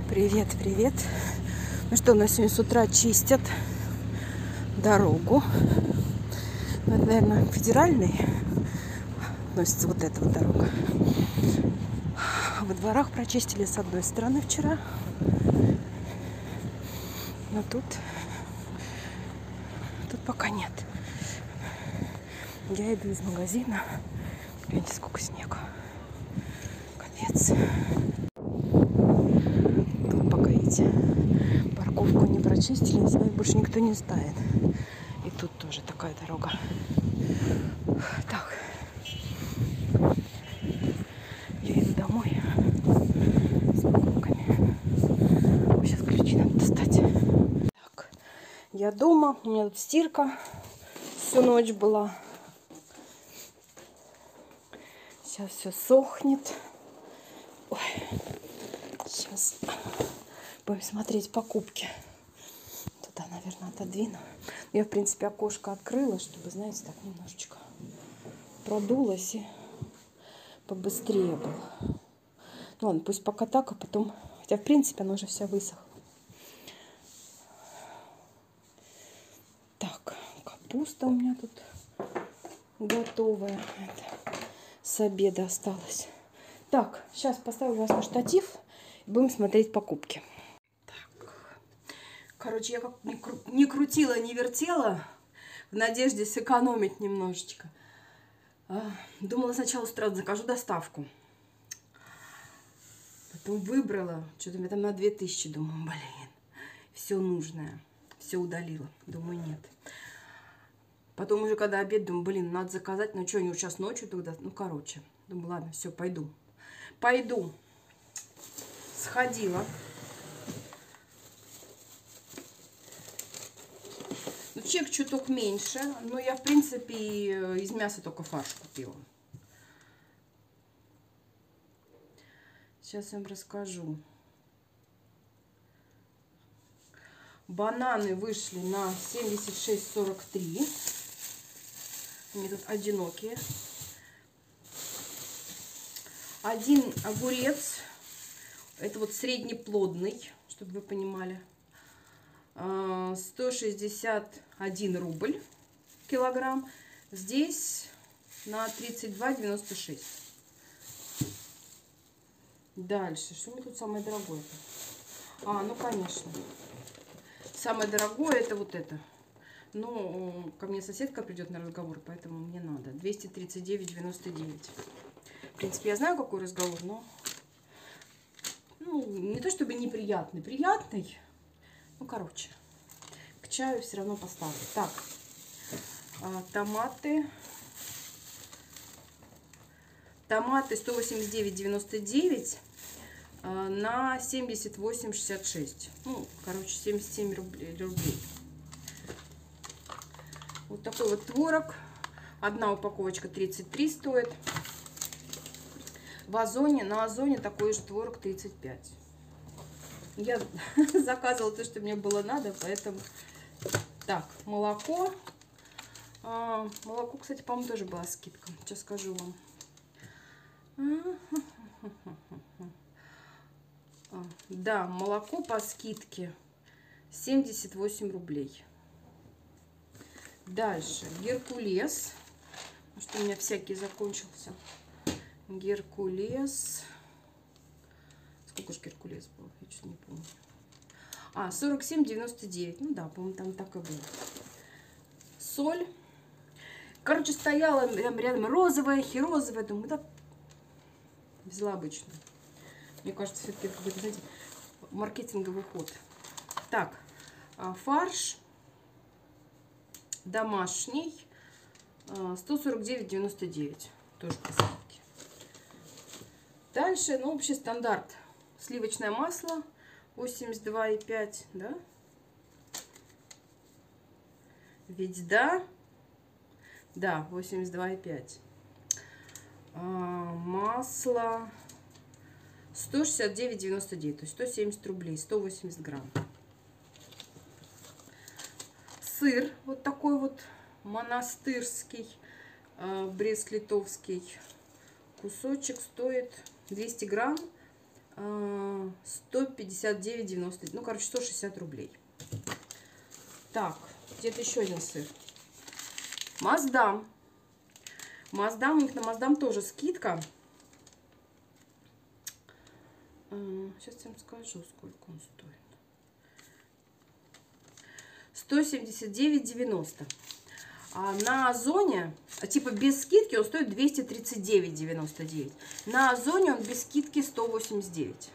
Привет, привет. Ну что, у нас сегодня с утра чистят дорогу. Ну, это, наверное, федеральный относится вот эта вот дорога. Во дворах прочистили с одной стороны вчера. Но тут пока нет. Я иду из магазина. Гляньте, сколько снега. Капец. Тут пока, видите, парковку не прочистили, здесь больше никто не ставит. И тут тоже такая дорога. Так. Я иду домой с покупками. Сейчас ключи надо достать. Так. Я дома. У меня тут стирка всю ночь была. Сейчас все сохнет. Ой. Сейчас будем смотреть покупки. Туда, наверное, отодвину. Я, в принципе, окошко открыла, чтобы, знаете, так немножечко продулось и побыстрее было. Ну ладно, пусть пока так, а потом... Хотя, в принципе, она уже вся высохла. Так, капуста у меня тут готовая. Это с обеда осталось. Так, сейчас поставлю вас на штатив и будем смотреть покупки. Так. Короче, я как не крутила, не вертела в надежде сэкономить немножечко. Думала, сначала с утра закажу доставку. Потом выбрала. Что-то у меня там на 2000. Думаю, блин, все нужное. Все удалила. Думаю, нет. Потом уже, когда обед, думаю, блин, надо заказать. Ну, что, они сейчас ночью тогда? Ну, короче. Думаю, ладно, все, пойду. Пойду. Сходила. Ну, чек чуток меньше. Но я, в принципе, из мяса только фарш купила. Сейчас я вам расскажу. Бананы вышли на 76,43. Они тут одинокие. Один огурец. Это вот среднеплодный, чтобы вы понимали. 161 рубль килограмм. Здесь на 32,96. Дальше. Что у меня тут самое дорогое? Ну, конечно. Самое дорогое это вот это. Но ко мне соседка придет на разговор, поэтому мне надо. 239,99. В принципе, я знаю, какой разговор, но... Ну, не то чтобы неприятный. Приятный. Ну, короче. К чаю все равно поставлю. Так. Томаты. Томаты 189,99 на 78,66. Ну, короче, 77 рублей. Вот такой вот творог. Одна упаковочка 33 стоит. В Озоне, на Озоне такой же творог 35. Я заказывала то, что мне было надо, поэтому... Так, молоко. Молоко, кстати, по-моему, тоже была скидка. Сейчас скажу вам. Да, молоко по скидке 78 рублей. Дальше Геркулес. Что у меня всякий закончился. Геркулес. Сколько же Геркулес был? Я что-то не помню. 47,99. Ну да, по-моему, там так и было. Соль. Короче, стояла рядом розовая, херозовая. Думаю, да, взяла обычную. Мне кажется, все-таки это какой-то, знаете, маркетинговый ход. Так, фарш домашний 149,99. Тоже по скидке. Дальше, ну, общий стандарт. Сливочное масло 82,5, да? Ведь да? Да, 82,5. Масло 169,99, то есть 170 рублей, 180 грамм. Сыр вот такой вот монастырский, Брест-Литовский. Кусочек стоит 200 грамм, 159,90. Ну, короче, 160 рублей. Так, где-то еще один сыр. Маздам. Маздам, у них на Маздам тоже скидка. Сейчас я вам скажу, сколько он стоит. 179,90. А на Озоне, типа без скидки, он стоит 239,99. На Озоне он без скидки 189.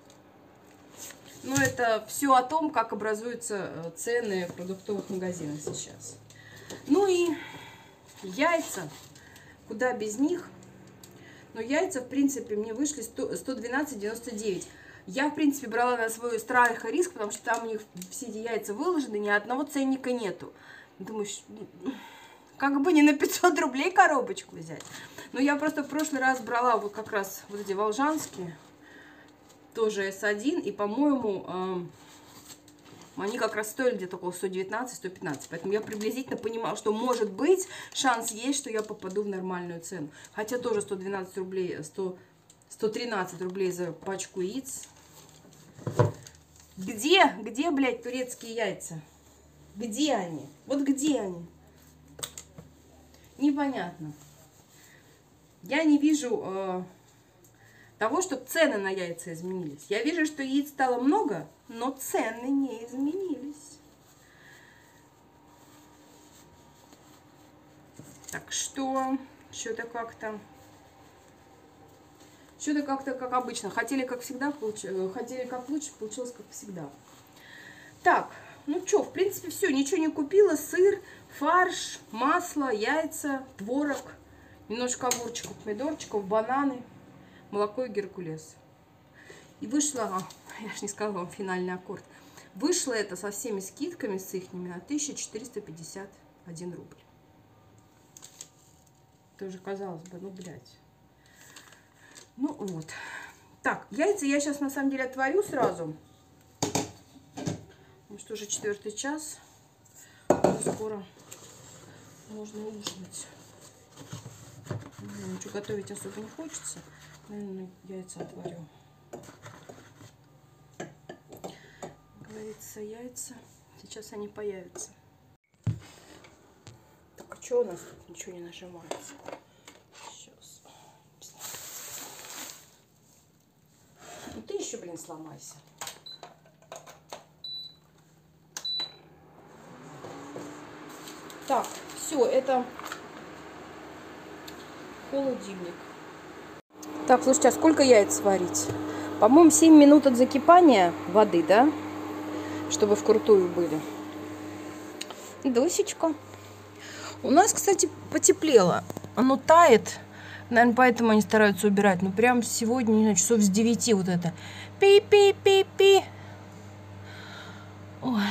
Но это все о том, как образуются цены в продуктовых магазинах сейчас. Ну и яйца. Куда без них? Но яйца, в принципе, мне вышли 112,99. Я, в принципе, брала на свой страх и риск, потому что там у них все эти яйца выложены, ни одного ценника нету. Думаешь, как бы не на 500 рублей коробочку взять. Но я просто в прошлый раз брала вот как раз вот эти волжанские, тоже S1, и, по-моему, они как раз стоили где-то около 119-115. Поэтому я приблизительно понимала, что может быть шанс есть, что я попаду в нормальную цену. Хотя тоже 112 рублей, 113 рублей за пачку яиц. Где, блядь, турецкие яйца? Где они? Вот где они? Непонятно. Я не вижу того, что цены на яйца изменились. Я вижу, что яиц стало много, но цены не изменились. Так что, что-то как-то как обычно. Хотели как всегда, хотели как лучше, получилось как всегда. Так, ну что, в принципе, все. Ничего не купила. Сыр, фарш, масло, яйца, творог, немножко огурчиков, помидорчиков, бананы, молоко и геркулес. И вышло, я же не сказала вам финальный аккорд. Вышло это со всеми скидками, с ихними, на 1451 рубль. Тоже казалось бы, ну, блядь. Ну, вот. Так, яйца я сейчас, на самом деле, отварю сразу. Потому что уже 4-й час. Уже скоро можно ужинать. Ничего готовить особо не хочется. Наверное, яйца отварю. Говорится, яйца. Сейчас они появятся. Так, а что у нас тут? Ничего не нажимается. Сейчас. Ну ты еще, блин, сломайся. Так, все, это холодильник. Так, слушайте, а сколько яиц варить? По-моему, 7 минут от закипания воды, да? Чтобы вкрутую были. Досечка. У нас, кстати, потеплело. Оно тает. Наверное, поэтому они стараются убирать. Но прям сегодня, не знаю, часов с 9 вот это. Пи-пи-пи-пи. Ой.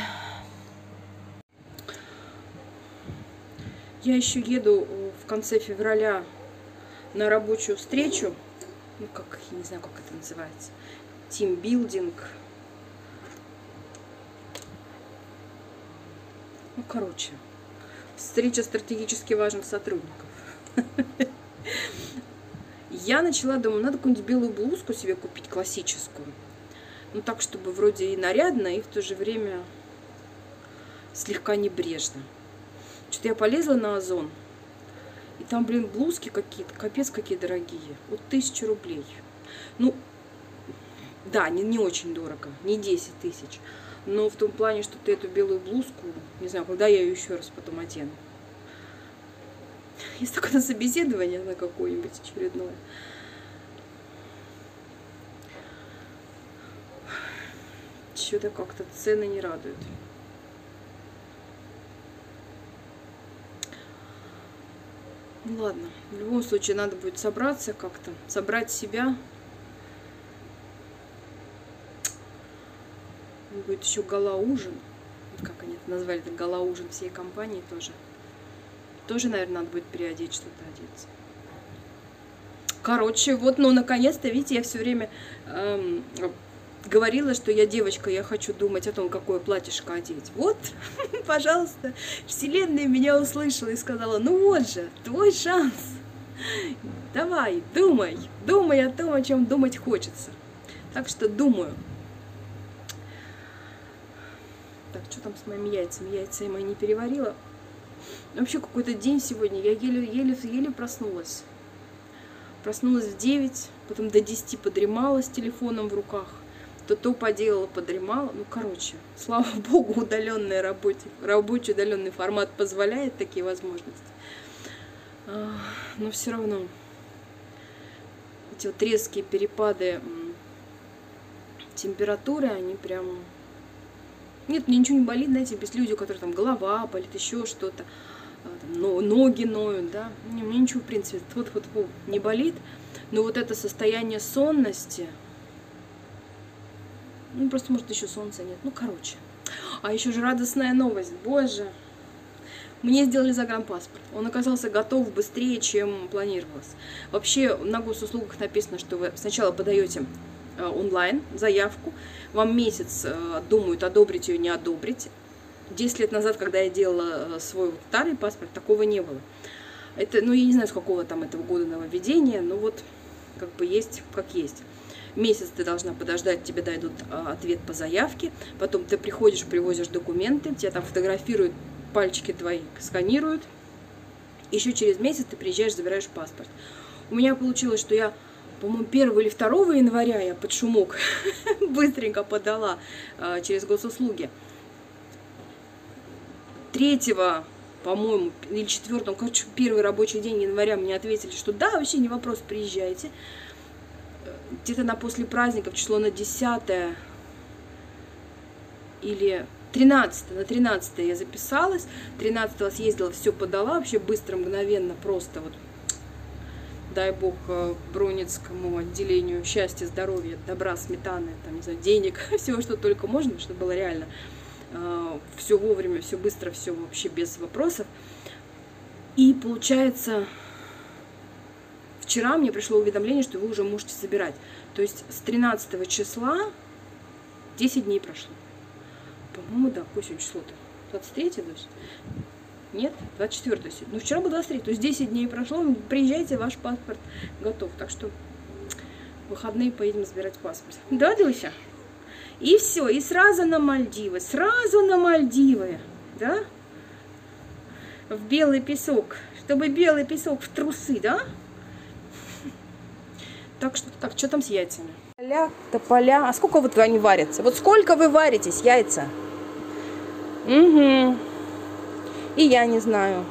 Я еще еду в конце февраля на рабочую встречу. Ну, как, я не знаю, как это называется. Тимбилдинг. Ну, короче. Встреча стратегически важных сотрудников. Я начала, думаю, надо какую-нибудь белую блузку себе купить, классическую. Ну, так, чтобы вроде и нарядно, и в то же время слегка небрежно. Что-то я полезла на Озон, и там, блин, блузки какие-то, капец, какие дорогие. Вот 1000 рублей. Ну, да, не очень дорого, не 10 тысяч. Но в том плане, что ты эту белую блузку, не знаю, когда я ее еще раз потом одену. Если только на собеседование на какое-нибудь очередное. Что-то как-то цены не радуют. Ну ладно, в любом случае надо будет собраться как-то, собрать себя. Будет еще гала-ужин. Как они это назвали, это гала-ужин всей компании тоже. Тоже, наверное, надо будет переодеть, что-то одеться. Короче, вот, ну, наконец-то, видите, я все время говорила, что я девочка, я хочу думать о том, какое платьишко одеть. Вот, пожалуйста, вселенная меня услышала и сказала, ну вот же, твой шанс. Давай, думай о том, о чем думать хочется. Так что думаю. Так, что там с моими яйцами? Яйца я мои не переварила. Вообще какой-то день сегодня. Я еле проснулась. Проснулась в 9, потом до 10 подремала с телефоном в руках. То поделала, подремала. Ну, короче, слава богу, удаленный рабочий удаленный формат позволяет такие возможности. Но все равно эти вот резкие перепады температуры, они прям... Нет, мне ничего не болит, знаете, без людей, у которых там голова болит, еще что-то, ноги ноют, да. Мне ничего, в принципе, не болит. Но вот это состояние сонности, ну, просто, может, еще солнца нет. Ну, короче. А еще же радостная новость. Боже. Мне сделали загранпаспорт. Он оказался готов быстрее, чем планировалось. Вообще, на госуслугах написано, что вы сначала подаете онлайн заявку. Вам месяц думают, одобрить ее, не одобрить. 10 лет назад, когда я делала свой старый паспорт, такого не было. Это, ну, я не знаю, с какого там этого года нововведения, но вот как бы есть, как есть. Месяц ты должна подождать, тебе дойдут ответ по заявке, потом ты приходишь, привозишь документы, тебя там фотографируют, пальчики твои сканируют, еще через месяц ты приезжаешь, забираешь паспорт. У меня получилось, что я, по-моему, 1 или 2 января я под шумок быстренько подала через госуслуги. 3, по-моему, или 4, короче, 1 рабочий день января мне ответили, что да, вообще не вопрос, приезжайте. Где-то на после праздников, число на 10 или 13, на 13 я записалась, 13 съездила, все подала, вообще быстро, мгновенно, просто вот, дай бог, Бронницкому отделению счастья, здоровья, добра, сметаны, там, не знаю, денег, всего, что только можно, чтобы было реально все вовремя, все быстро, все вообще без вопросов. И получается... Вчера мне пришло уведомление, что вы уже можете забирать. То есть с 13 числа 10 дней прошло. По-моему, да, какое сегодня число-то? 23, то есть? Нет, 24 сегодня. Ну, вчера было 23, то есть 10 дней прошло, приезжайте, ваш паспорт готов. Так что в выходные поедем забирать паспорт. Да, Дуся? И все, и сразу на Мальдивы, да? В белый песок, чтобы белый песок в трусы, да? Так что, так, что там с яйцами? Тополя. А сколько вот они варятся? Вот сколько вы варитесь, яйца? Угу. И я не знаю.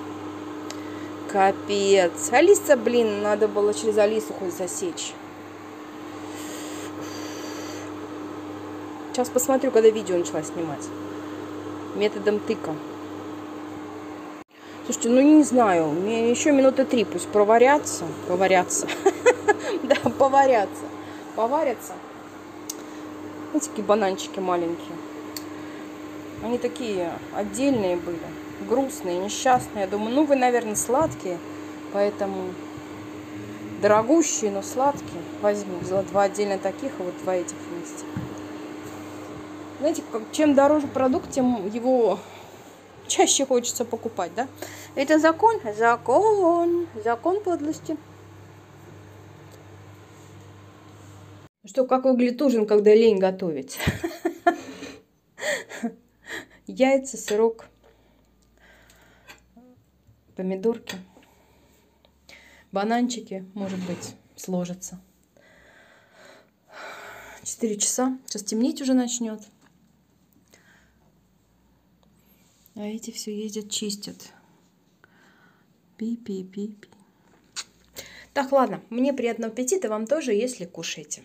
Капец. Алиса, блин, надо было через Алису хоть засечь. Сейчас посмотрю, когда видео начала снимать. Методом тыка. Слушайте, ну не знаю. Мне еще минуты 3 пусть проварятся. Да, поварятся. Видите, какие бананчики маленькие. Они такие отдельные были, грустные, несчастные. Я думаю, ну вы, наверное, сладкие, поэтому дорогущие, но сладкие. Возьму. Взяла 2 отдельно таких, а вот 2 этих вместе. Знаете, чем дороже продукт, тем его чаще хочется покупать, да? Это закон подлости. Что, как выглядит ужин, когда лень готовить? Яйца, сырок, помидорки, бананчики, может быть, сложатся. 4 часа. Сейчас темнеть уже начнет. А эти все ездят, чистят. Пи-пи-пи-пи. Так, ладно. Мне приятного аппетита, вам тоже, если кушаете.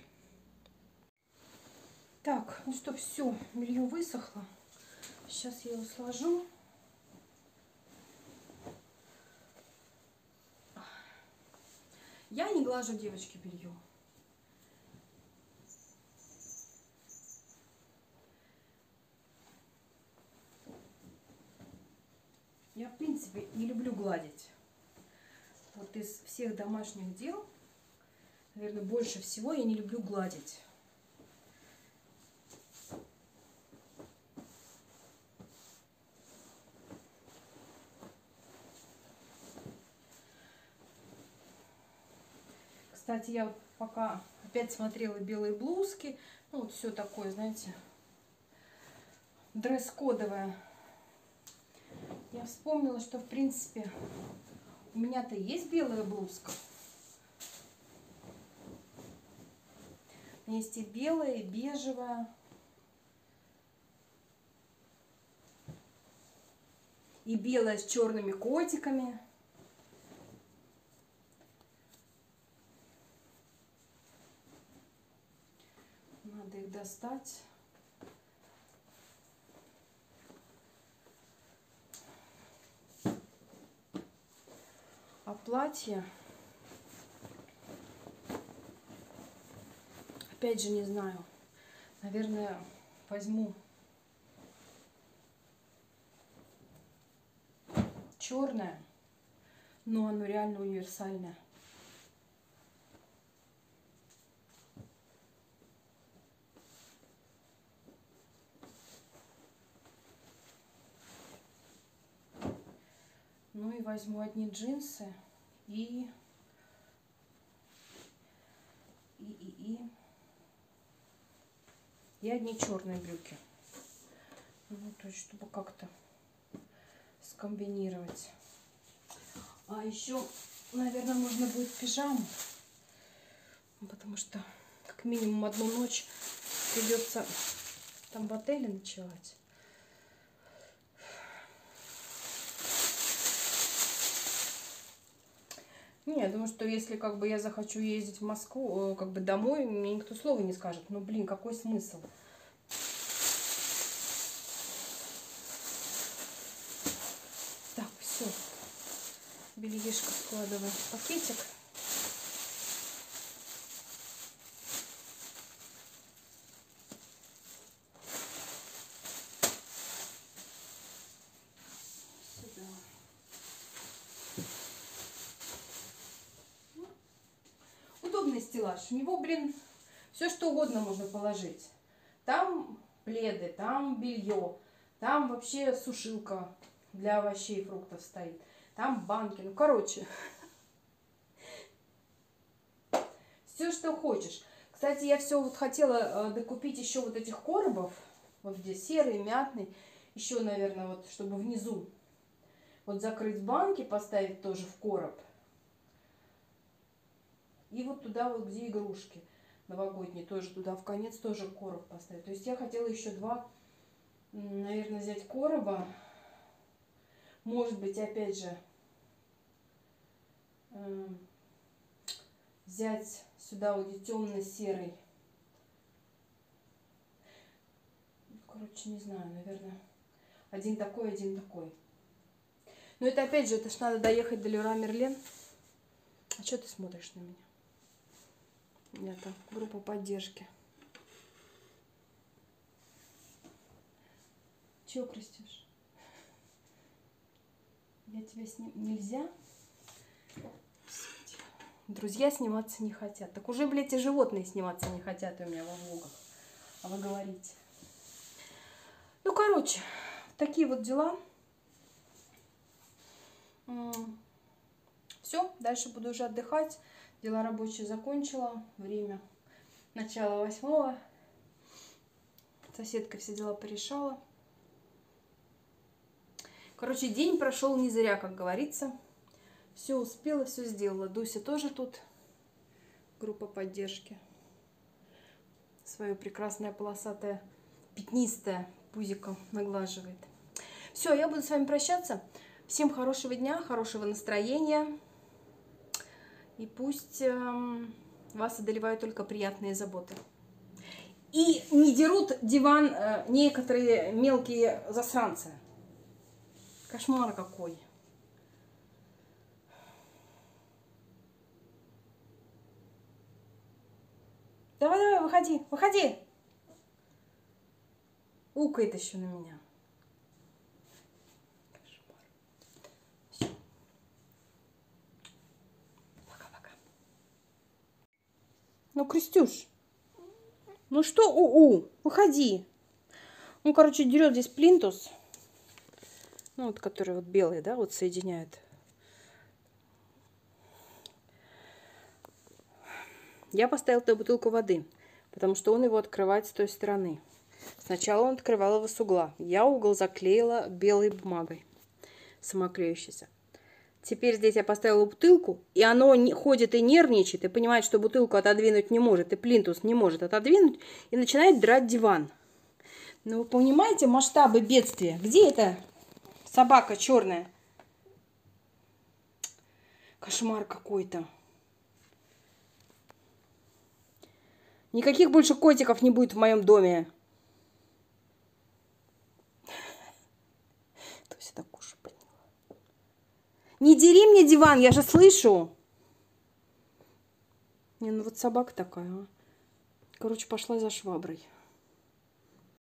Так, ну что, все, белье высохло. Сейчас я его сложу. Я не глажу, девочки, белье. Я, в принципе, не люблю гладить. Вот из всех домашних дел, наверное, больше всего я не люблю гладить. Кстати, я вот пока опять смотрела белые блузки. Ну, вот все такое, знаете, дресс-кодовая. Я вспомнила, что в принципе у меня-то есть белая блузка. Есть и белая, и бежевая. И белая с черными котиками. Надо их достать. А платье, опять же, не знаю. Наверное, возьму черное, но оно реально универсальное. Ну и возьму одни джинсы и одни черные брюки. Ну, то есть, чтобы как-то скомбинировать. А еще, наверное, нужно будет пижаму. Потому что как минимум одну ночь придется там в отеле ночевать. Не, я думаю, что если как бы я захочу ездить в Москву, как бы домой, мне никто слова не скажет. Ну, блин, какой смысл? Так, все. Бельишко складываю в пакетик. Сюда. Удобный стеллаж. В него, блин, все что угодно можно положить. Там пледы, там белье, там вообще сушилка для овощей и фруктов стоит. Там банки. Ну, короче, все, что хочешь. Кстати, я все вот хотела докупить еще вот этих коробов. Вот где серый, мятный. Еще, наверное, вот чтобы внизу вот закрыть банки, поставить тоже в короб. И вот туда вот, где игрушки новогодние, тоже туда в конец тоже короб поставить. То есть я хотела еще два, наверное, взять короба. Может быть, опять же, взять сюда вот темно-серый. Короче, не знаю, наверное, один такой. Но это опять же, это ж надо доехать до Леруа Мерлен. А что ты смотришь на меня? У меня там группа поддержки. Чего крестишь? Я тебя нельзя? Друзья сниматься не хотят. Так уже, блядь, и животные сниматься не хотят у меня во влогах. А вы говорите. Ну, короче, такие вот дела. Все, дальше буду уже отдыхать. Дела рабочие закончила. Время начало 8. Соседка все дела порешала. Короче, день прошел не зря, как говорится. Все успела, все сделала. Дуся тоже тут. Группа поддержки. Свое прекрасное полосатое, пятнистое пузико наглаживает. Все, я буду с вами прощаться. Всем хорошего дня, хорошего настроения. И пусть вас одолевают только приятные заботы. И не дерут диван некоторые мелкие засранцы. Кошмар какой. Давай, выходи. Укает еще на меня. Кошмар. Все. Пока-пока. Ну, Крестюш, ну что, выходи. Ну, короче, дерет здесь плинтус. Ну, вот, который вот белый, да, вот соединяет. Я поставила туда бутылку воды, потому что он его открывает с той стороны. Сначала он открывал его с угла. Я угол заклеила белой бумагой, самоклеющейся. Теперь здесь я поставила бутылку, и оно ходит и нервничает, и понимает, что бутылку отодвинуть не может, и плинтус не может отодвинуть, и начинает драть диван. Ну, вы понимаете масштабы бедствия? Где эта собака черная? Кошмар какой-то. Никаких больше котиков не будет в моем доме. То есть это кушать приняла. Не дери мне диван, я же слышу. Не, ну вот собака такая, а. Короче, пошла за шваброй.